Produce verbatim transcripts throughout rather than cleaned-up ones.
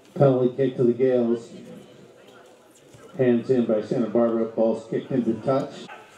Penalty kick to the Gales. Hands in by Santa Barbara. Ball's kicked into touch.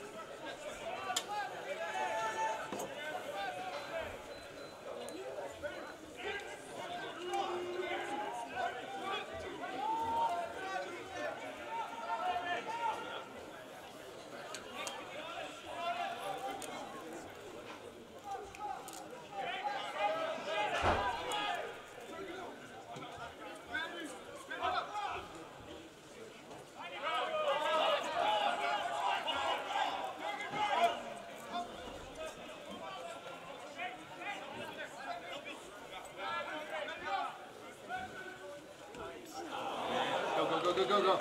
Go, go, go, go.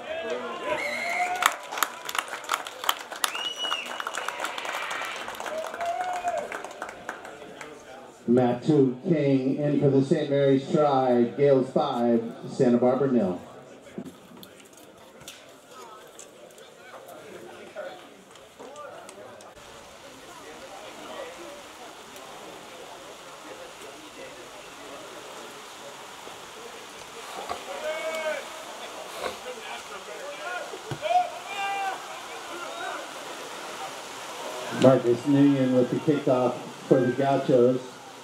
Matthew King in for the Saint Mary's try. Gales five, Santa Barbara nil. Marcus Nguyen with the kickoff for the Gauchos.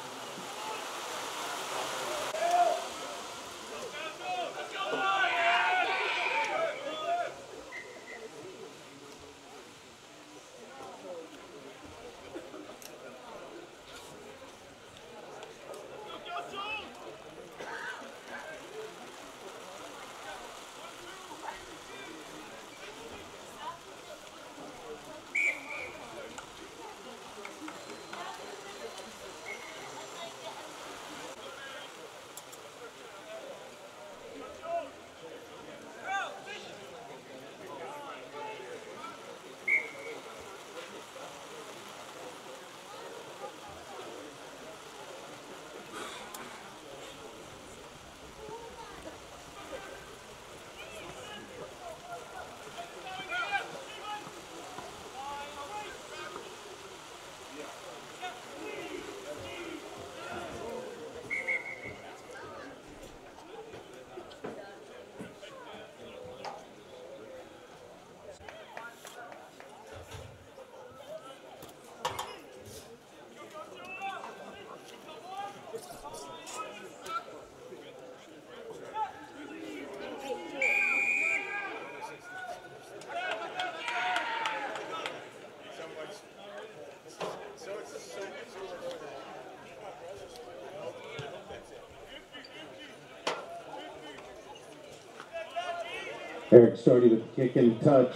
Eric Storty with the kick and touch.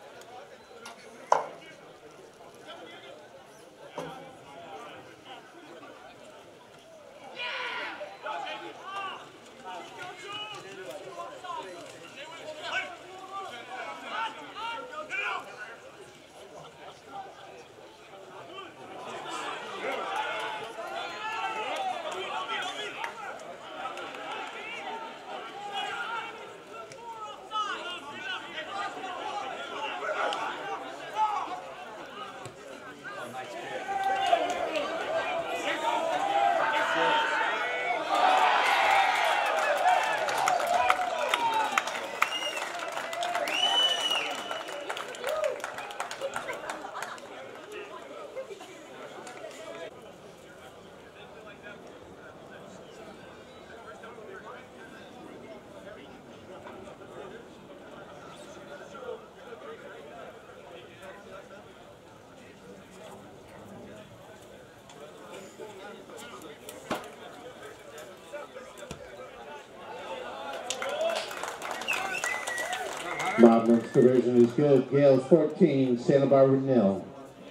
Mobman's conversion is good. Gales fourteen, Santa Barbara nil.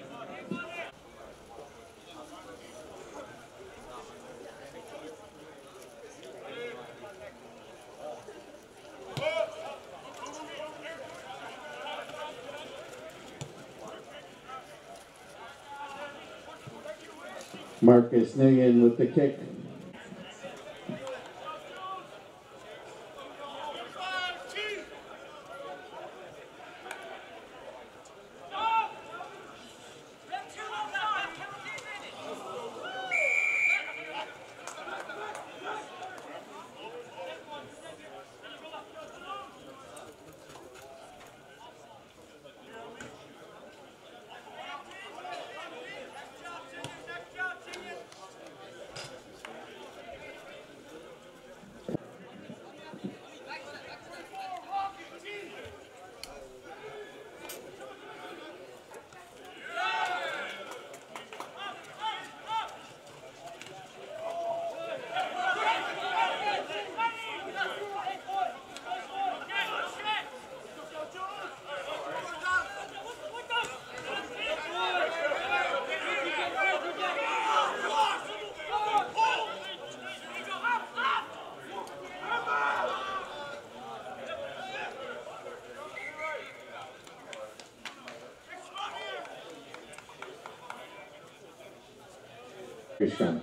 Marcus Nguyen with the kick. Gershon.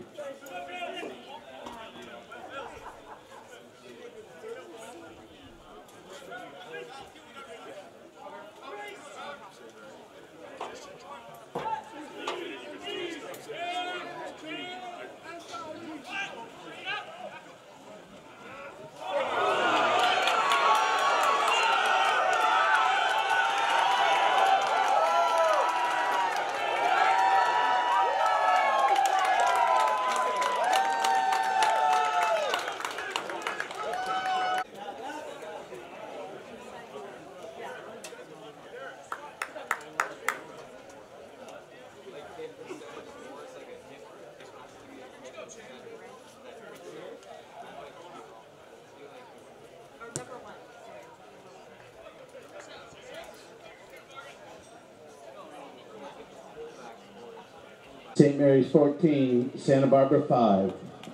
Saint Mary's fourteen, Santa Barbara five.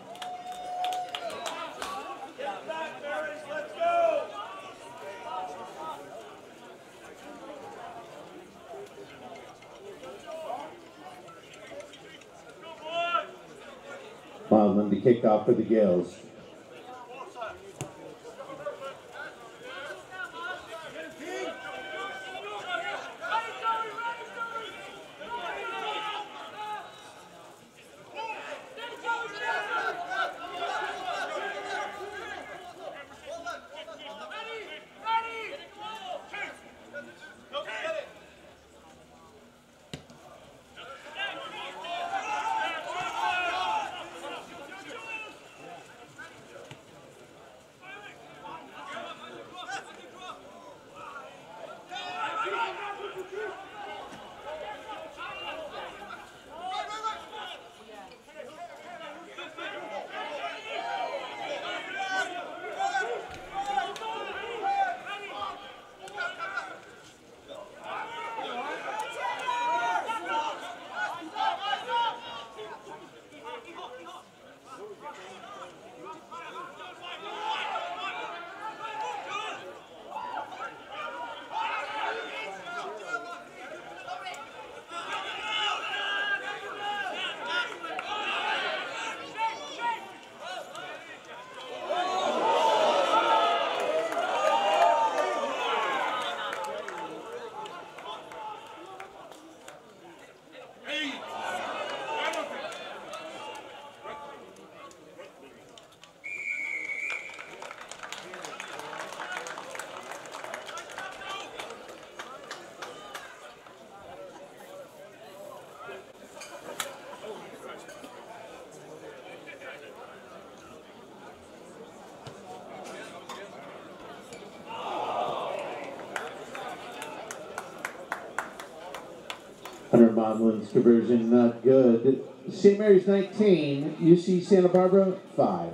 Wildman to kick off for the Gales. Hunter Momlin's conversion not good. Saint Mary's nineteen, U C Santa Barbara five.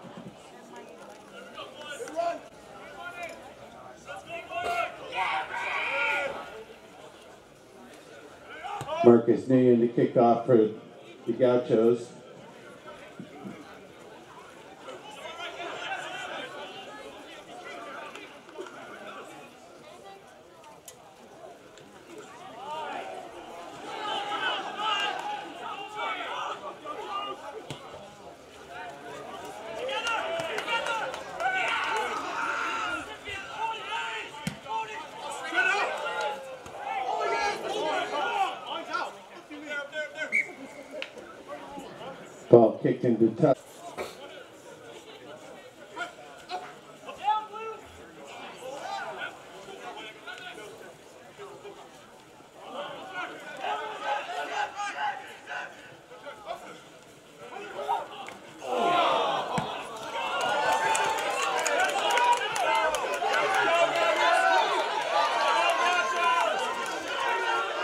Marcus Nguyen to kick off for the Gauchos. Ball kicked into touch.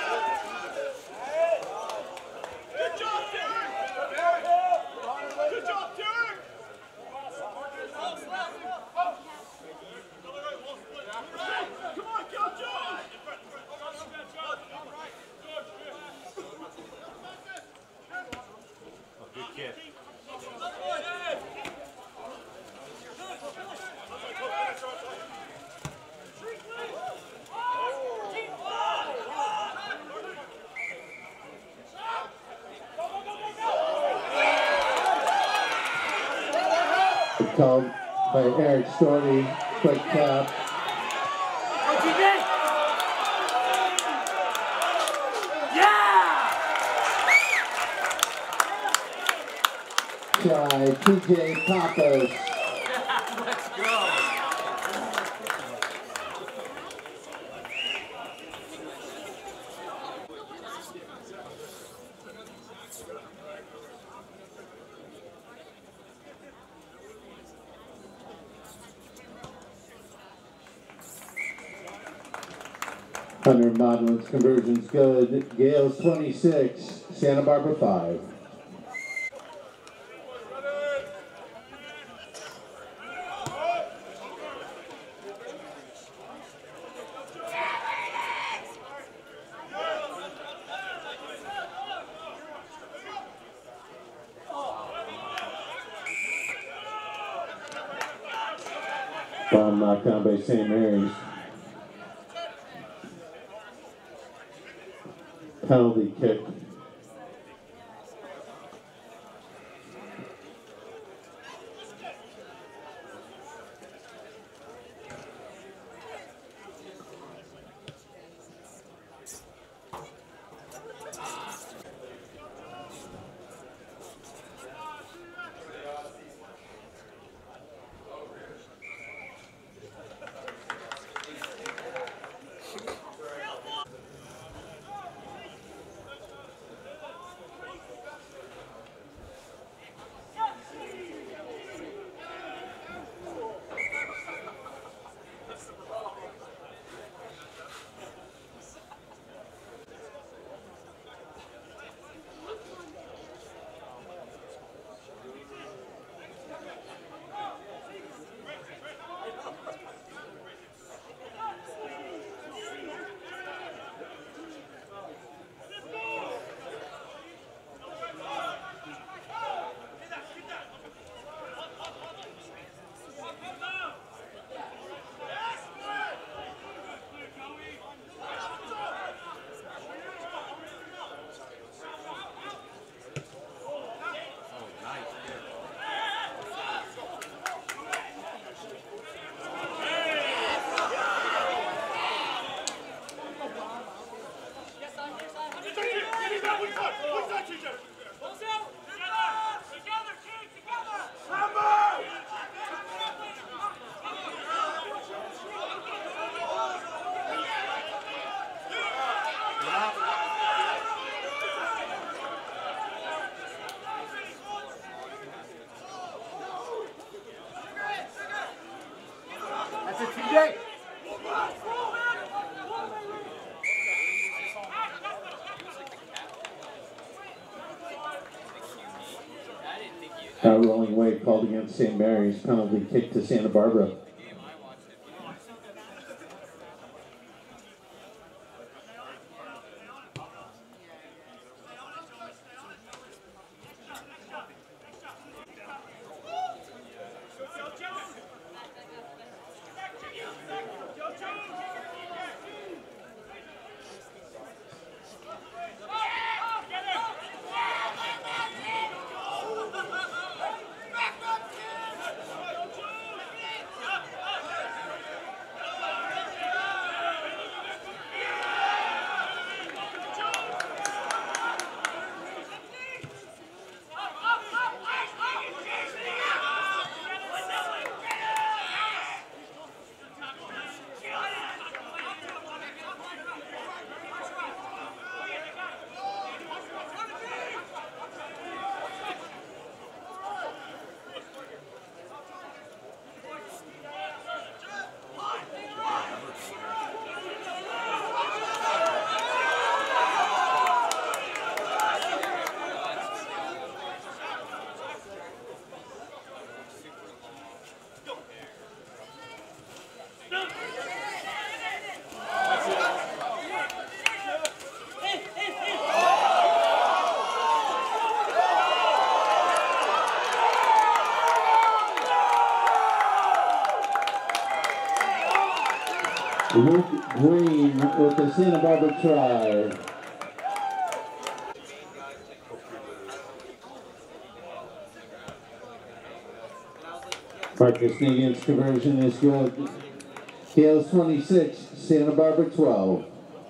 Good job! Called by Eric Storty. Quick tap. Try T J Pappas. Let's go. Hunter Modlin's conversion's good. Gales twenty-six, Santa Barbara five. Bomb knocked down by Saint Mary's. Penalty kick. That's it, T J. Uh, rolling weight called against Saint Mary's. Penalty kick to Santa Barbara. Luke Green with the Santa Barbara try. Marcus Nugent's conversion is good. Gales twenty-six, Santa Barbara twelve.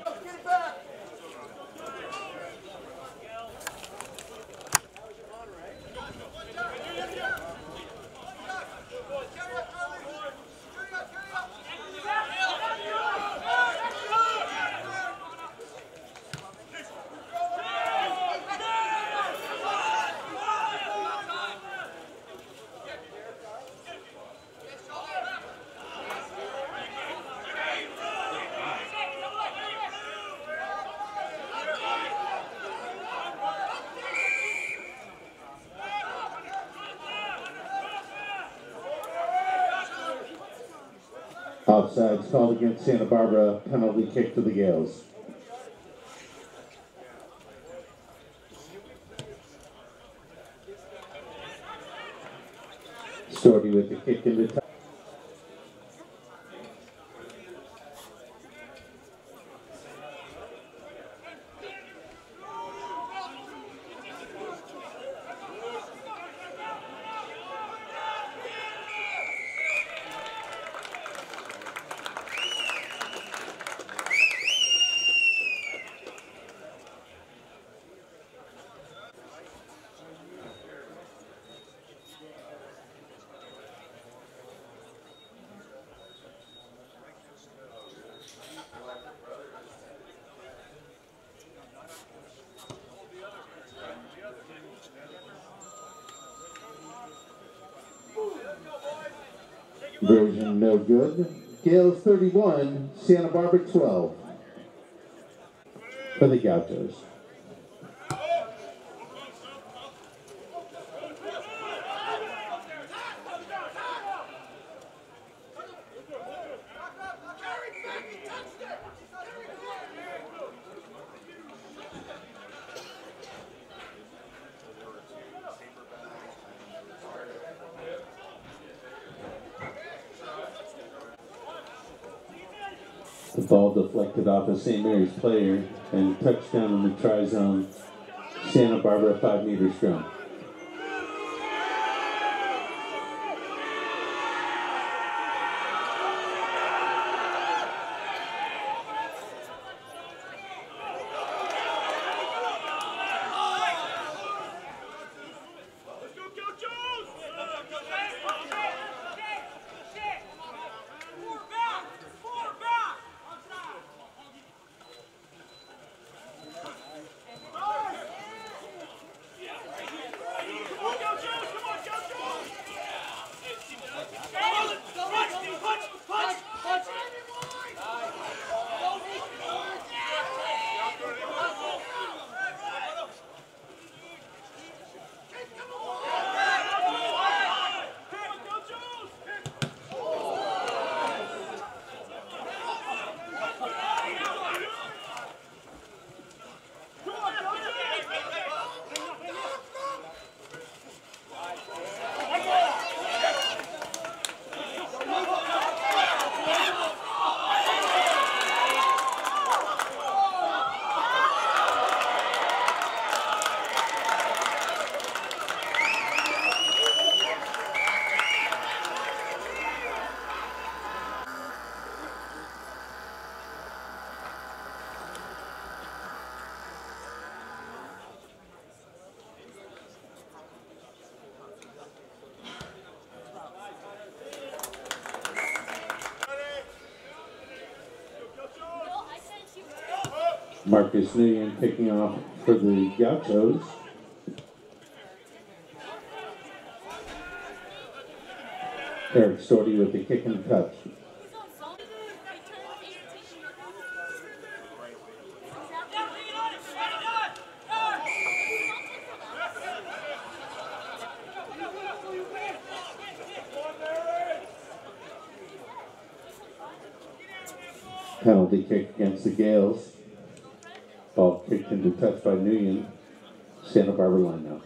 Offsides called against Santa Barbara, penalty kick to the Gales. Storty with the kick into touch. Version no good. Gales thirty-one, Santa Barbara twelve. For the Gauchos. The ball deflected off a Saint Mary's player and touchdown in the try zone. Santa Barbara five meter scrum. Marcus Nguyen picking off for the Gauchos. Eric Storty with the kick and touch. Penalty kick against the Gales. Ball kicked into touch by Nguyen. Santa Barbara line now.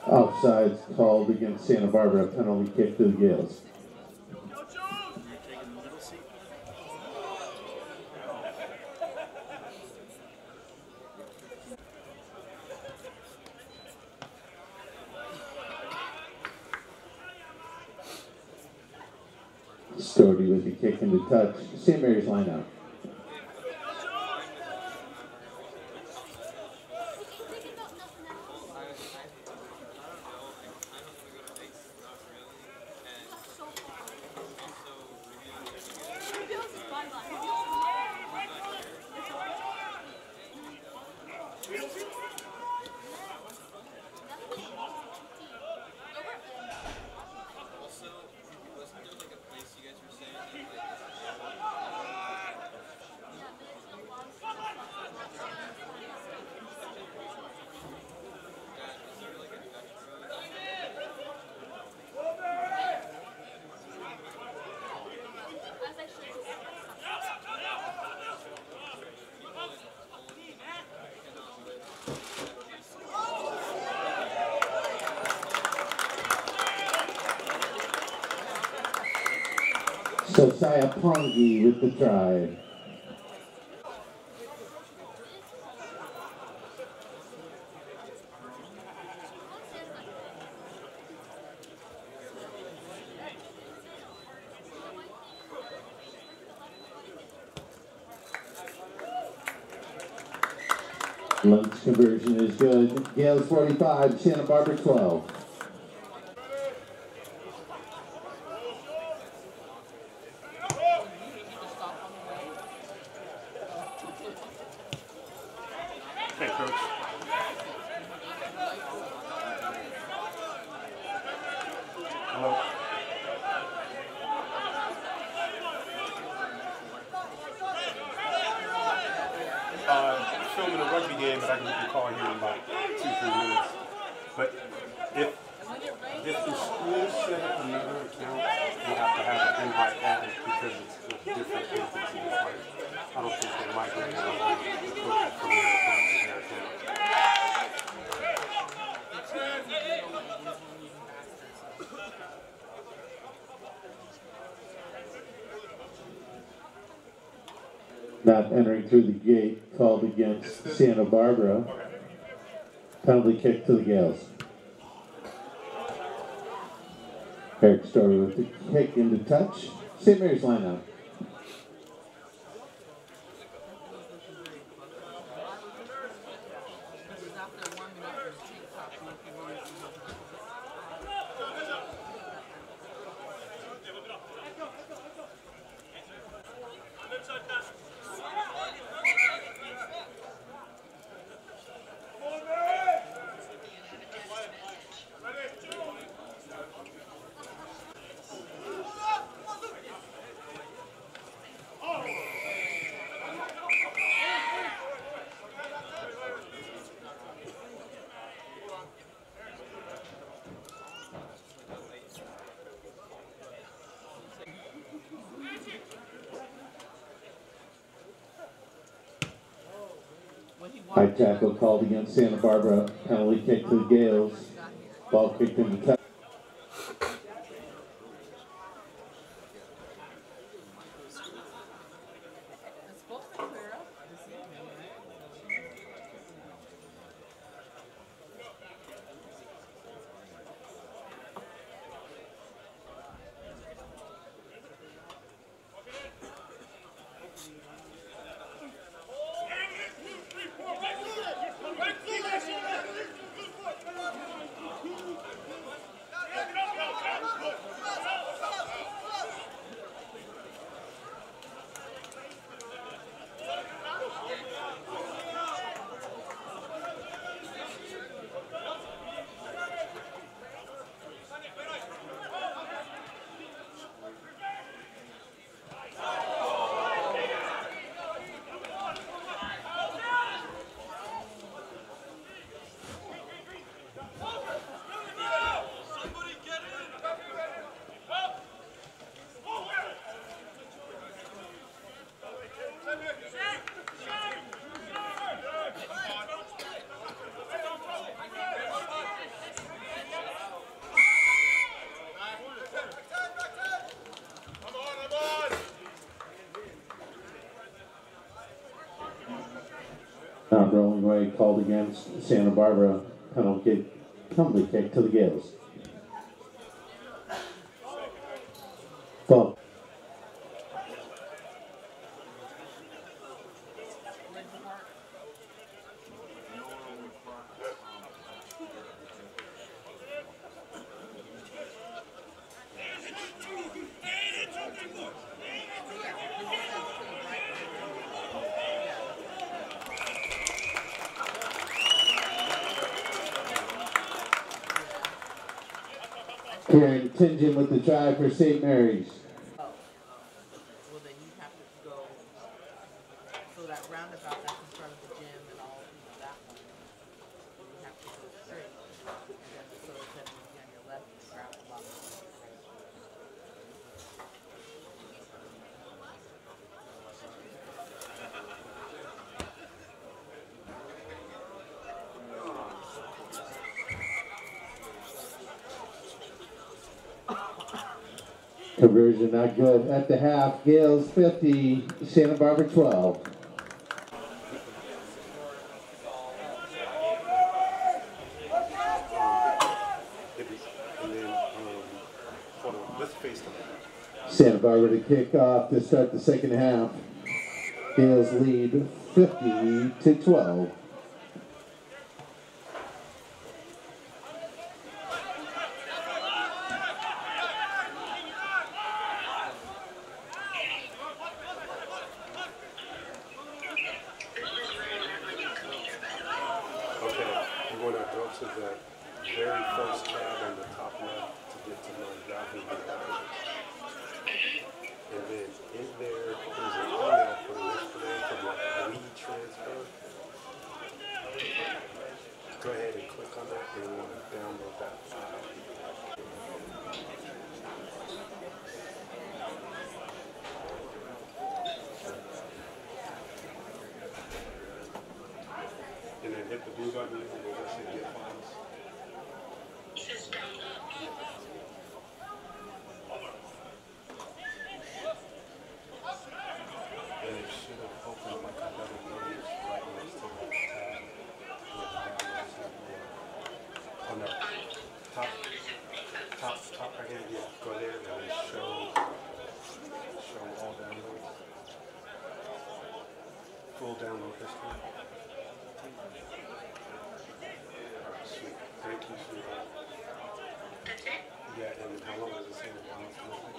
Offsides called against Santa Barbara, penalty kick to the Gales. Stody with the kick into touch. Saint Mary's line out. Josiah Pongi with the try. Lunch conversion is good. Gales forty-five, Santa Barbara twelve. Hey, Coach. Hello. Uh, filming a rugby game, but I can get your call here in about two, three minutes. But if if the school set up another account, you have to have an invite added because it's a different entity. It's like, I don't think they migrated over the coaches from their account to their account. Not entering through the gate, called against Santa Barbara. Penalty kick to the Gales. Eric Story with the kick into touch. Saint Mary's line out. High tackle called against Santa Barbara. Penalty kick to the Gales. Ball kicked into touch. Non-rolling way called against Santa Barbara. Penalty kick, penalty kick to the Gales. Foul. Karen Tingen with the try for Saint Mary's. Oh. Well, then you have to go. So that roundabout that's in front of the gym and all, you know, that one. You have to go straight. And then so it's going to be on your left, grab the bottom. Conversion not good. At the half, Gales fifty, Santa Barbara twelve. Santa Barbara to kick off to start the second half. Gales lead fifty to twelve. To the very first tab on the top left to get to my Yahoo email. And then in there, there's an email from yesterday from the lead transfer. Go ahead and click on that and you want to download that file. And then hit the blue button and go to say get files. And it should have opened like another page right next to that tab. Oh no. Top, top, top right here. Yeah, go there and then show, show all downloads. Full download history. Sweet. Thank you, sweetheart. That's it? Yeah, and how long does it say the balance monthly?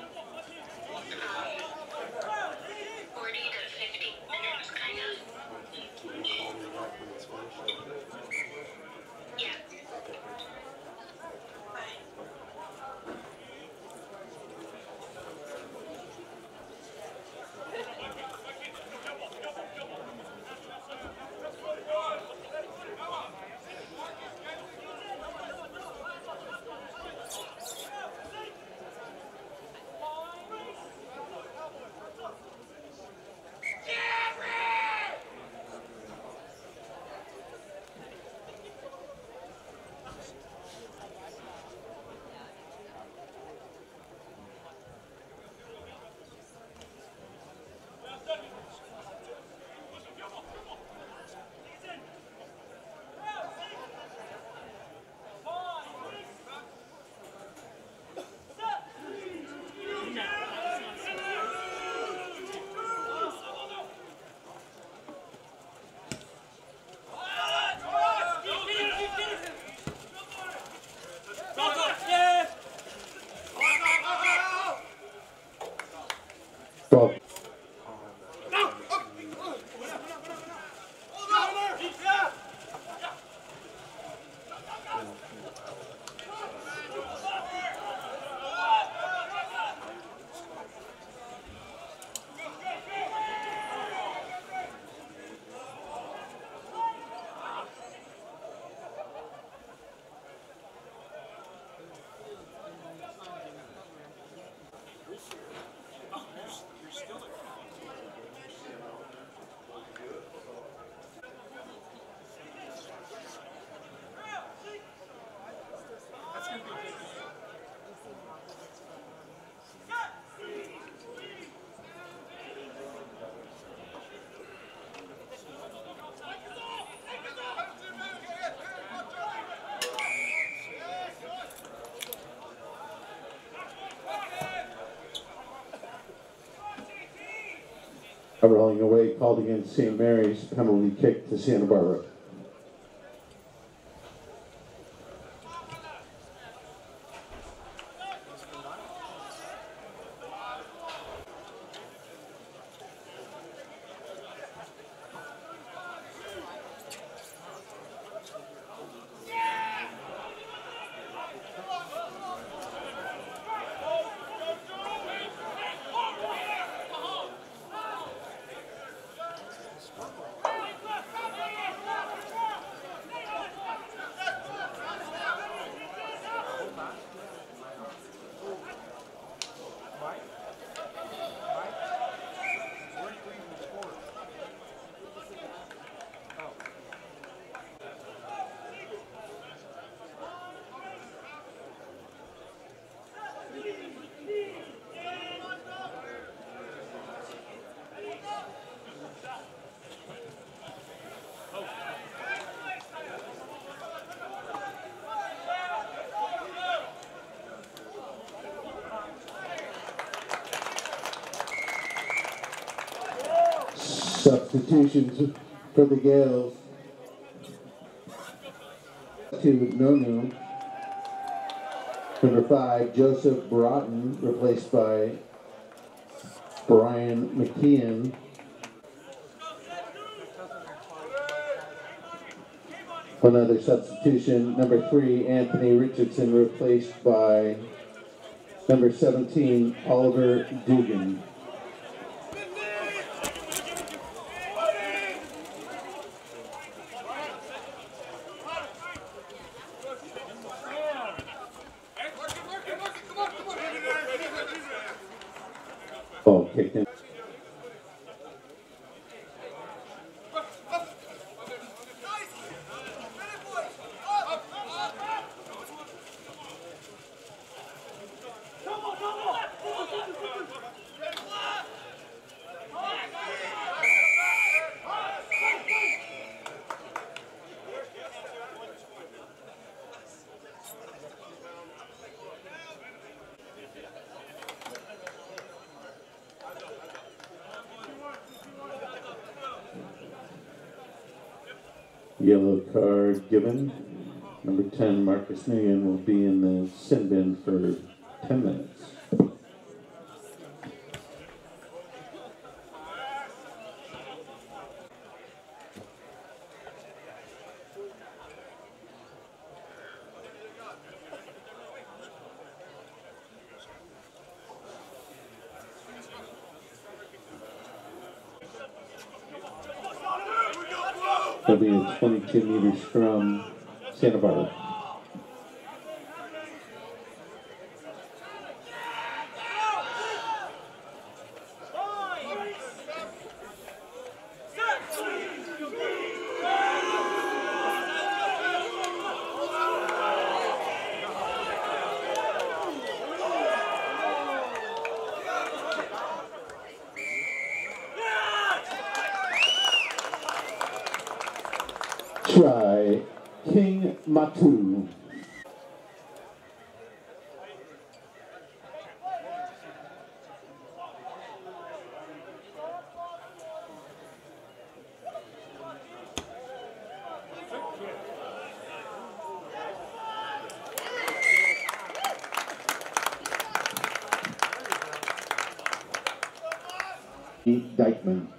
forty to fifty minutes, kind of. Can you call me back when it's finished? Yeah. Okay, thank you. A rolling away called against Saint Mary's, penalty kick to Santa Barbara. Substitutions for the Gales. To Nonu. Number five, Joseph Broughton, replaced by Brian McKeon. Another substitution, number three, Anthony Richardson, replaced by number seventeen, Oliver Dugan. Ball kicked in. Yellow card given. Number ten, Marcus Nguyen, will be in the sin bin for ten minutes. There'll be a twenty-two meter scrum, Santa Barbara. Try King Matu. Dykeman.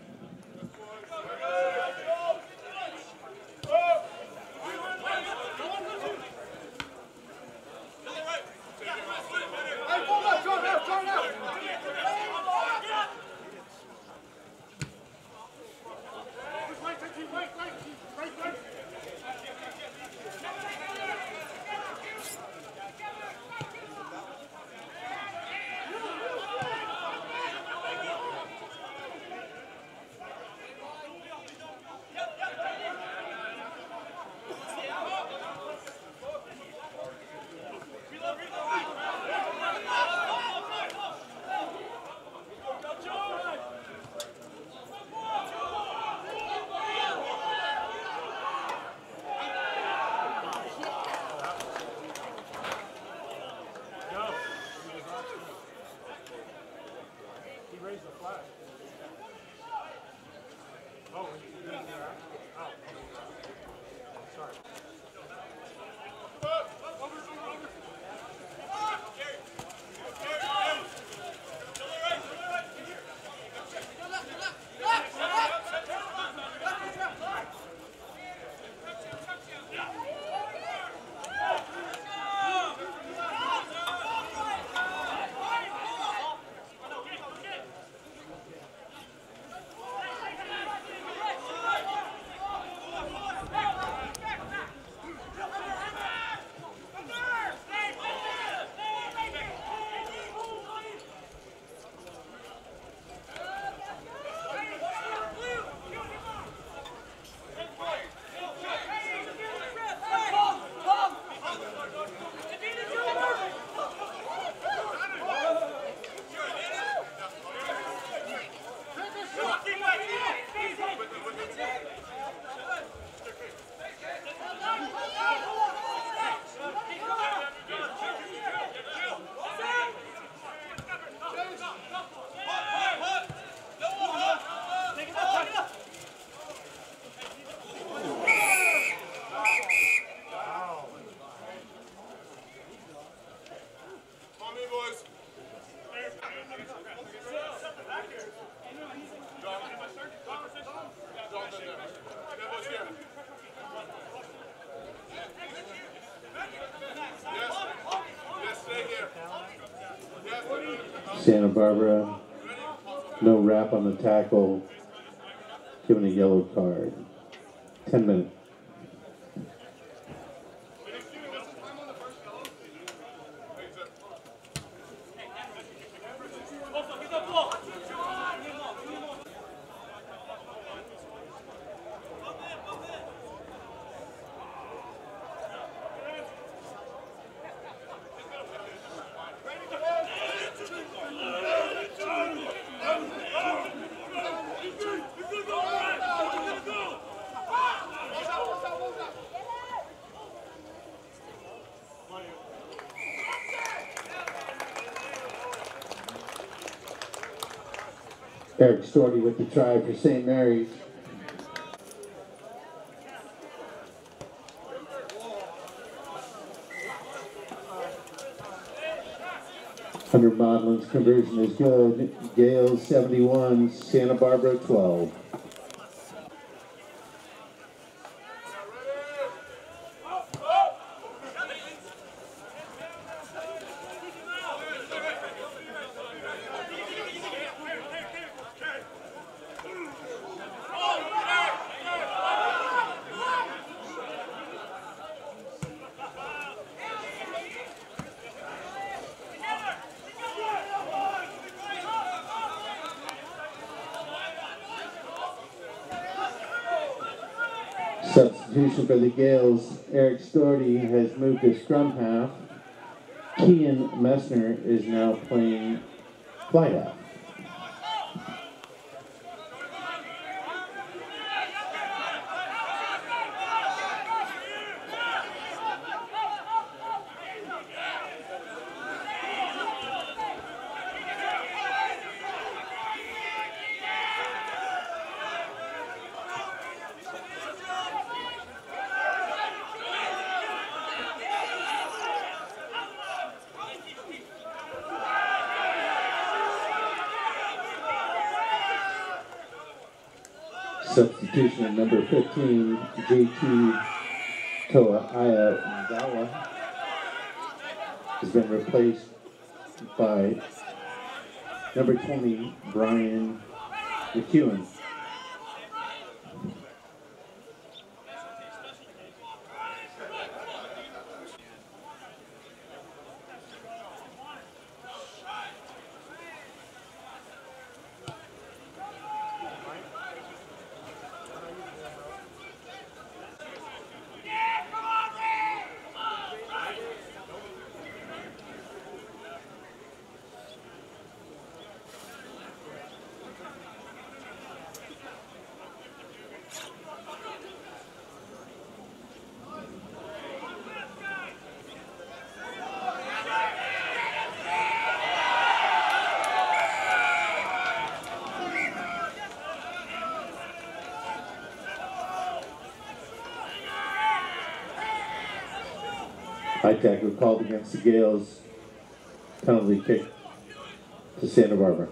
Santa Barbara, no wrap on the tackle, given a yellow card. Ten minutes. Eric Storty with the try for Saint Mary's. Hunter Modlin's conversion is good. Gales seventy-one, Santa Barbara twelve. Substitution for the Gales, Eric Storty has moved to scrum half. Kian Messner is now playing fly half. Substitution at number fifteen, J T Toa Ayazawa, has been replaced by number twenty, Brian McEwen. High tackle called against the Gales. Penalty kick to Santa Barbara.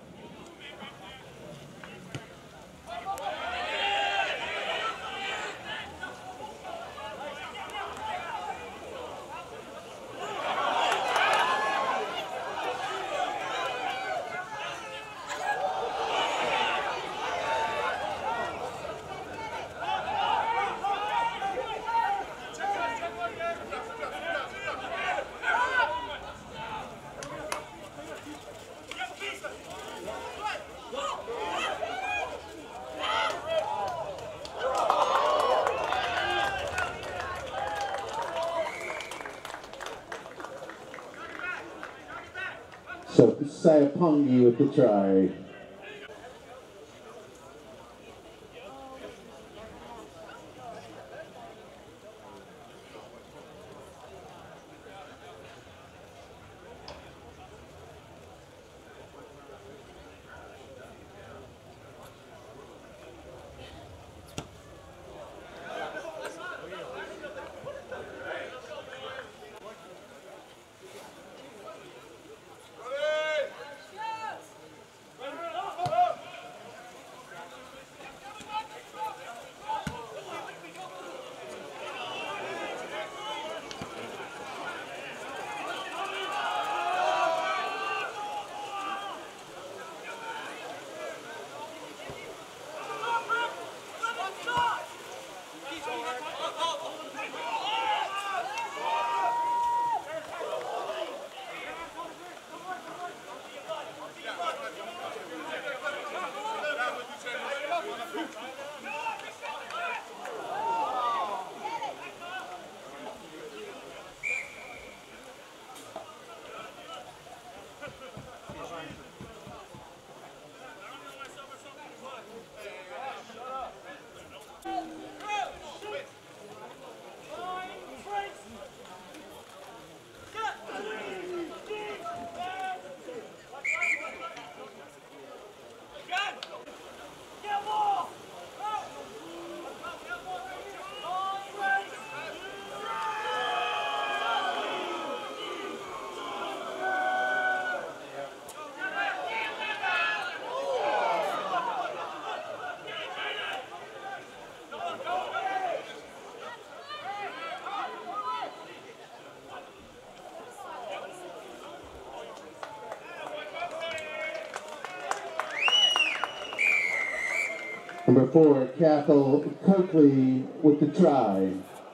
So Saiapongi with the try. Ready? four, Cathal Coakley with the try.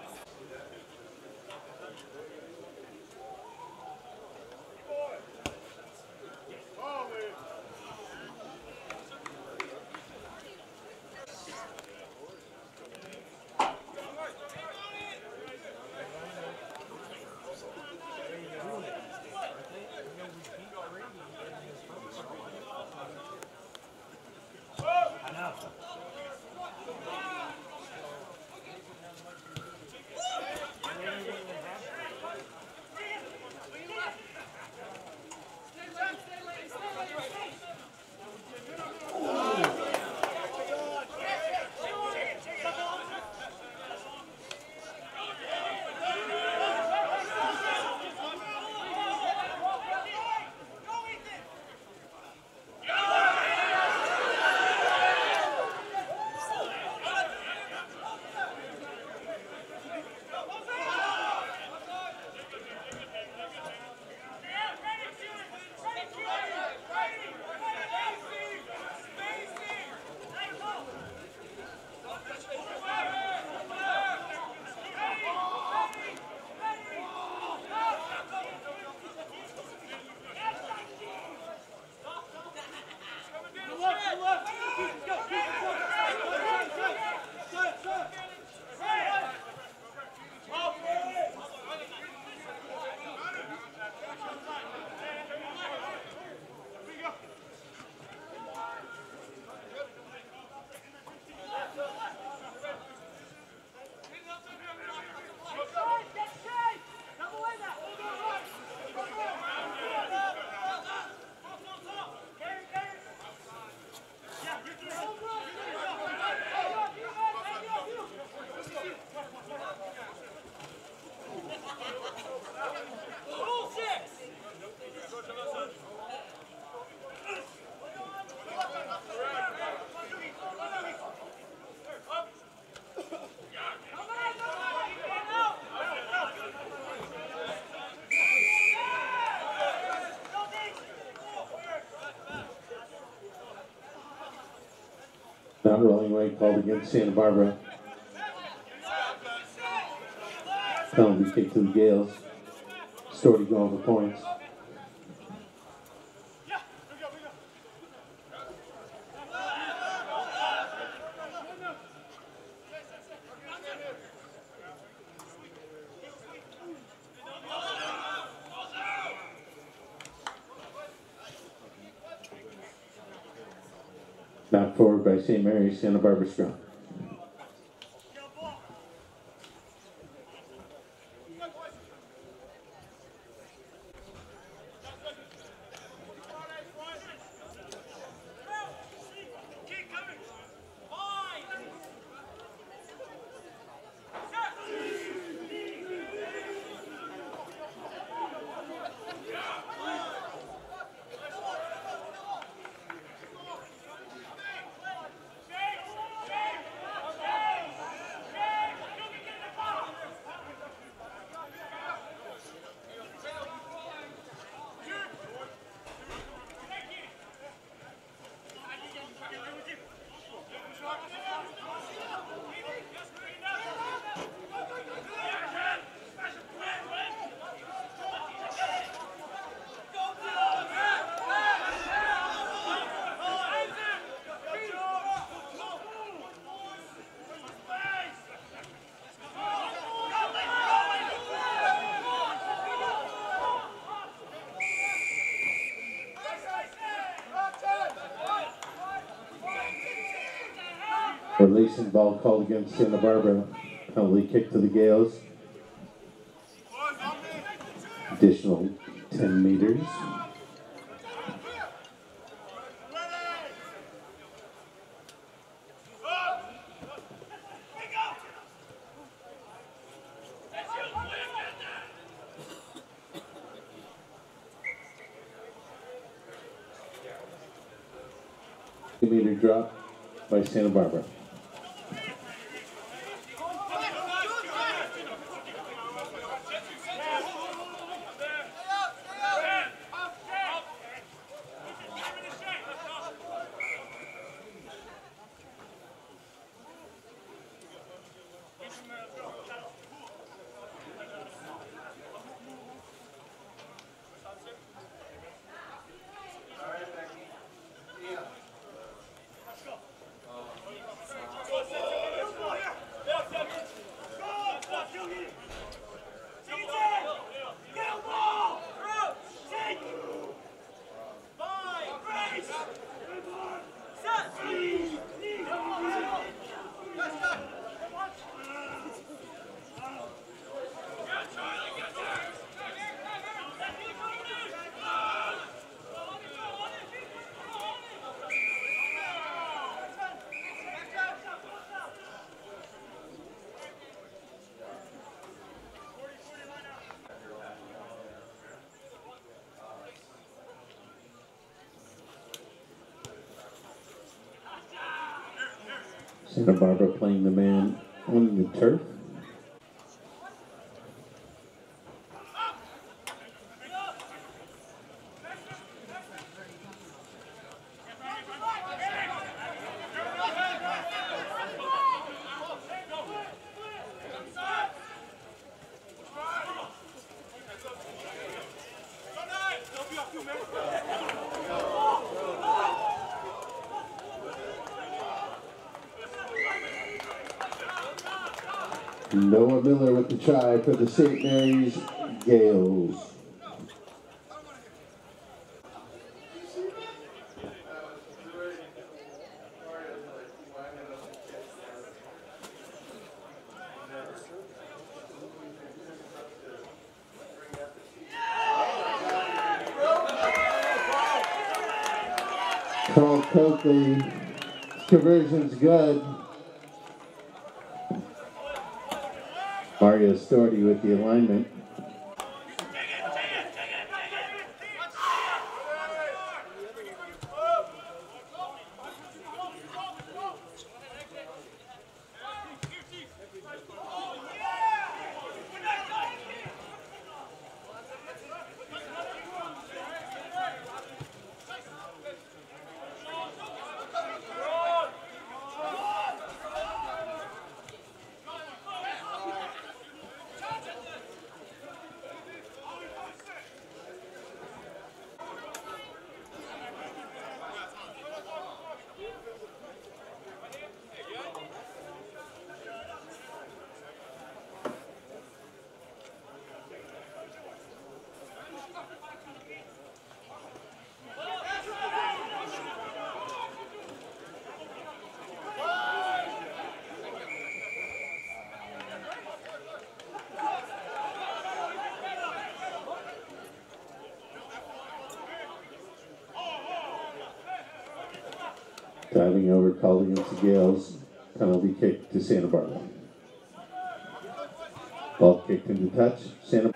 Not rolling away called against Santa Barbara. Penalty kick to the Gales. Storty going for points. Knocked forward by Saint Mary's, Santa Barbara scrum. Releasing ball called against Santa Barbara. Penalty kick to the Gales. Additional ten meters. Meter drop by Santa Barbara. Santa Barbara playing the man on the turf. Noah Miller with the try for the Saint Mary's Gales. Carl Coakley, conversion's good. Mario Storti with the alignment. Diving over, called against the Gales. Penalty kick to Santa Barbara. Ball kicked into touch. Santa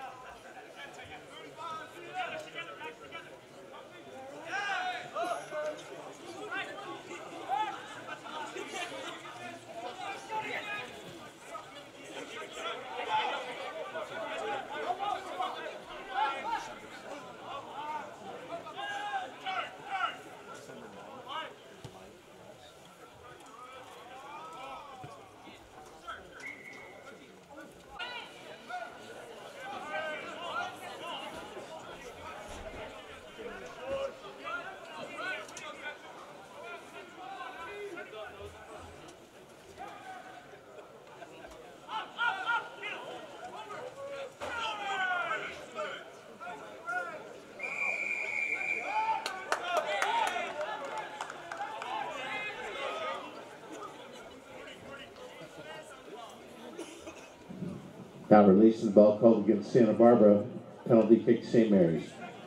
Now releasing the ball called against Santa Barbara. Penalty kick Saint Mary's.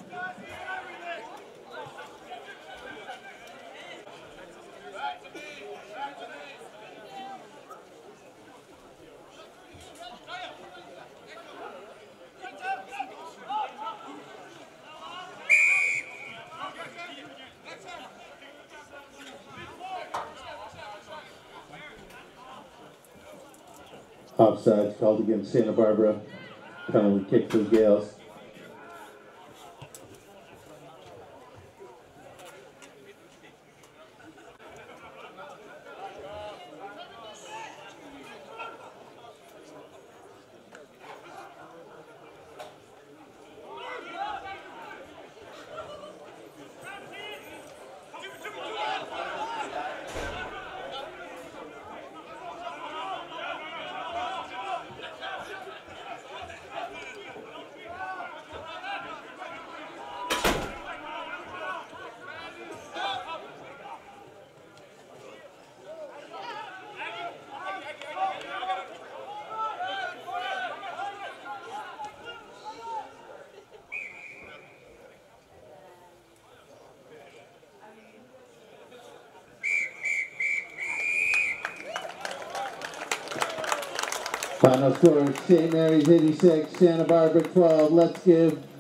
Offsides called against Santa Barbara. Penalty kick for the Gales. Final score, Saint Mary's eighty-six, Santa Barbara twelve. Let's give